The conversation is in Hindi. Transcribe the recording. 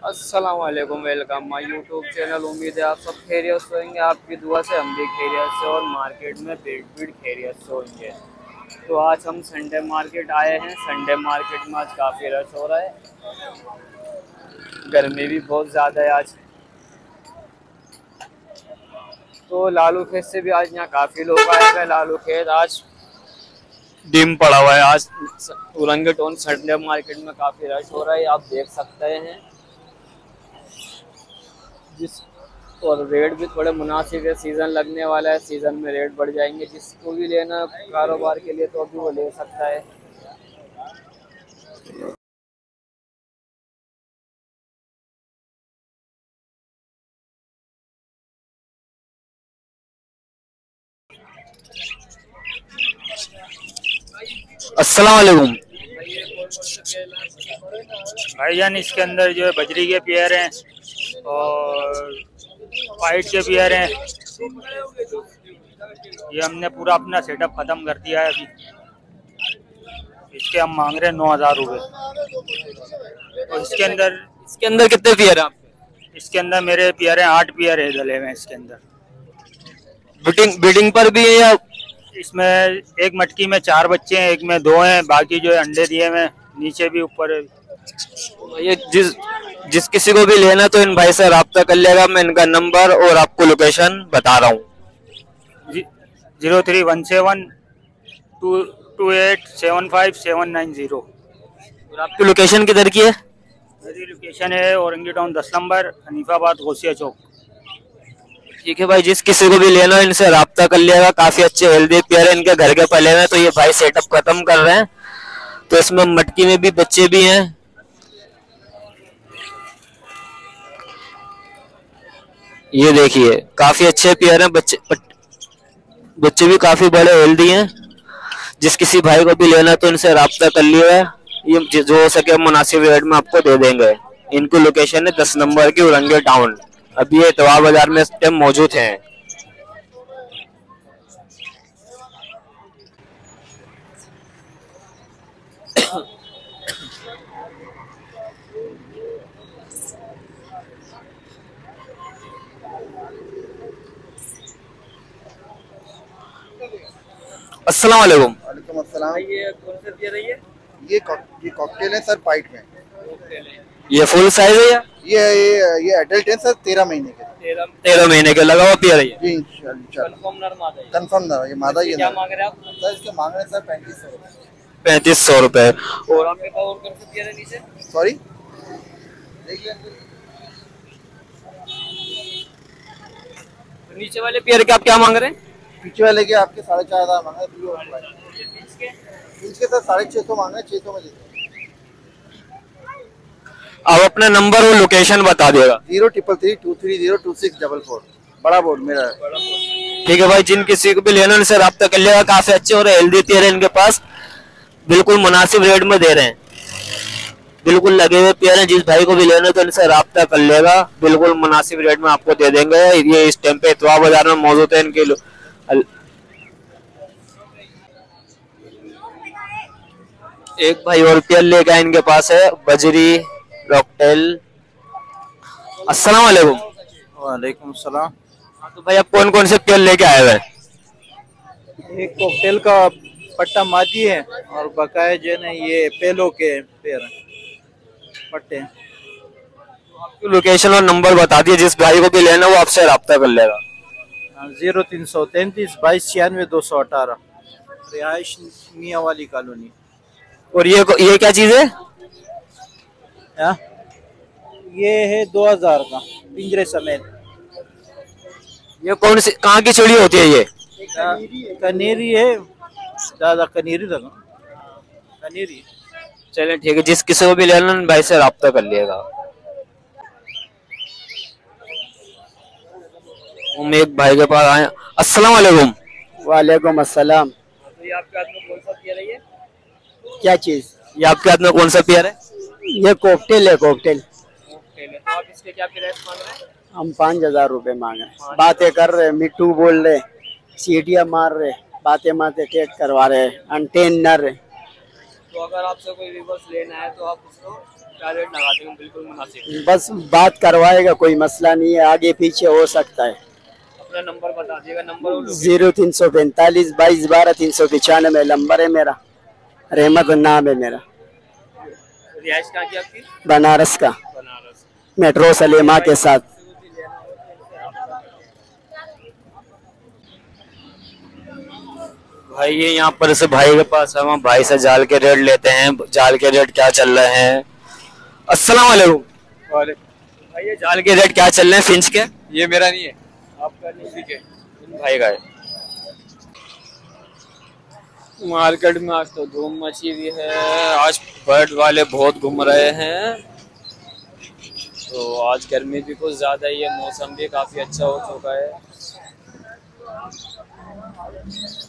अस्सलाम वालेकुम, वेलकम माय यूट्यूब चैनल। उम्मीद है आप सब खैरियत से होंगे। आपकी दुआ से हम भी खैरियत से और मार्केट में भीड़ खैरियत से होंगे। तो आज हम संडे मार्केट आए हैं। संडे मार्केट में आज काफ़ी रश हो रहा है। गर्मी भी बहुत ज़्यादा है आज। तो लालू खेत से भी आज यहाँ काफ़ी लोग आए हैं। लालू खेत आज डिम पड़ा हुआ है। आज उरंगे टोन संडे मार्केट में काफ़ी रश हो रहा है, आप देख सकते हैं। जिस और रेट भी थोड़े मुनासिब है। सीज़न लगने वाला है, सीज़न में रेट बढ़ जाएंगे। जिसको भी लेना कारोबार के लिए तो अभी वो ले सकता है। अस्सलाम वालेकुम भाईजान, इसके अंदर जो है बजरी के पेयर हैं और वाइट के पेयर हैं। ये हमने पूरा अपना सेटअप खत्म कर दिया है अभी। इसके हम मांग रहे हैं 9,000 रुपये। और इसके अंदर कितने पेयर हैं आपके? इसके अंदर मेरे पेयर हैं 8 पेयर है डले हुए हैं इसके अंदर। बिडिंग पर भी है या? इसमें एक मटकी में 4 बच्चे हैं, एक में 2 हैं, बाकी जो है अंडे दिए हुए नीचे भी ऊपर है। ये जिस किसी को भी लेना तो इन भाई से रब्ता कर लेगा। मैं इनका नंबर और आपको लोकेशन बता रहा हूँ। 031722875790। और आपकी लोकेशन किधर की है? मेरी लोकेशन है औरंगी टाउन 10 नंबर, हनीफाबाद, गौसिया चौक। ठीक है भाई, जिस किसी को भी लेना है इनसे रब्ता कर लिएगा। काफी अच्छे हेल्दी पेयर है, इनके घर के पले हैं। तो ये भाई सेटअप खत्म कर रहे हैं। तो इसमें मटकी में भी बच्चे भी हैं। ये देखिए काफी अच्छे पेयर हैं। बच्चे भी काफी बड़े हेल्दी हैं। जिस किसी भाई को भी लेना तो इनसे रब्ता कर लिएगा। ये जो हो सके मुनासिब रेट में आपको दे देंगे। इनकी लोकेशन है 10 नंबर की, औरंगी टाउन। अभी ये इतवार बाजार में इस टाइम मौजूद हैं। अस्सलाम वालेकुम। वालेकुम अस्सलाम। ये कौन सा पेयर है ये? ये कॉकटेल है सर, पाइट में। ये फुल साइज है या? ये एडल्ट है सर, 13 महीने के। 13 महीने के लगा हुआ पेयर है ये? जी इंशाल्लाह कंफर्म नर, ये मादा ये क्या मांग रहे हैं आप? सर इसके मांग रहे हैं सर 3500 रुपये। 3500 रुपए। और आपके पास और कौन सा पेयर है नीचे? सॉरी, देख लें। तो नीचे वाले पेयर के आप क्या मांग रहे हैं? पीछे वाले के आपके 4,500 मांग रहे हैं। बीच के सर 650 मांग रहे हैं, 600 में देते हैं। आप अपना नंबर और लोकेशन बता देगा। 0333230264। बड़ा बोर्ड मेरा है। ठीक है भाई, जिन किसी को भी लेना उनसे रब्ता कर लेगा। काफी अच्छे और हेल्दी पेयर है इनके पास। बिल्कुल मुनासिब रेट में दे रहे हैं। बिल्कुल लगे हुए पेयर हैं। जिस भाई को भी लेना तो इनसे रब्ता कर लेगा। बिल्कुल मुनासिब रेट में आपको दे देंगे। ये इस टाइम पे इतवार बाजार में मौजूद है इनके। एक भाई और पेयर लेके आए, इनके पास है बजरी कॉकटेल। अस्सलाम वालेकुम। वालेकुम सलाम। तो भाई आप कौन कौन से पेयर लेके आए हुए हैं? एक कॉकटेल का पट्टा मादी है और बकाया जो है ना ये पेलो के पेयर हैं, पट्टे। आपकी लोकेशन और नंबर बता दिए। जिस भाई को भी लेना वो आपसे रब्ता कर लेगा। 0333 22 96 218, रिहाइश मियाँ वाली कॉलोनी। और ये क्या चीज है? ये है 2000 का, पिंजरे समेत। ये कौन सी कहाँ की चिड़ी होती है ये? कनेरी है, ज्यादा कनेरी लगा, कनेरी। चले ठीक है, जिस किसी को भी लेना भाई से रब्ता कर लिएगा। हम एक भाई के पास आए। अस्सलाम वालेकुम। वालेकुम अस्सलाम। तो ये आपके हाथ में कौन सा पेयर है ये? क्या चीज? ये आपके हाथ में कौन सा पेयर है? ये कॉकटेल है, कॉकटेल। तो आप इसके क्या प्राइस मांग रहे हैं? हम 5,000 रुपए मांग रहे। बातें कर रहे, मिट्टू बोल रहे, सीटियां मार रहे, बातें टेक करवा रहे, अनटेन नर। तो अगर आपसे कोई व्यूवर्स लेना है तो आप उसको क्या रेट लगाते हैं बिल्कुल मुनासिब? बस बात करवाएगा, कोई मसला नहीं है, आगे पीछे हो सकता है। अपना नंबर बता दिएगा। नंबर 0345 22 12 395 नंबर है मेरा। रहमत नाम है मेरा। रिहाइश कहाँ की आपकी? बनारस का, बनारस। मेट्रो सलेमा के साथ। भाई ये यहाँ पर से भाई के पास हम भाई से जाल के रेट लेते हैं। जाल के रेट क्या चल रहे हैं? अस्सलाम वालेकुम। भाई ये जाल के रेट क्या चल रहे हैं फिंच के? ये मेरा नहीं है, आपका नहीं। ठीक है, भाई का है। मार्केट में आज तो धूम मची हुई है। आज बर्ड वाले बहुत घूम रहे हैं, तो आज गर्मी भी कुछ ज्यादा ही है, मौसम भी काफी अच्छा हो चुका है।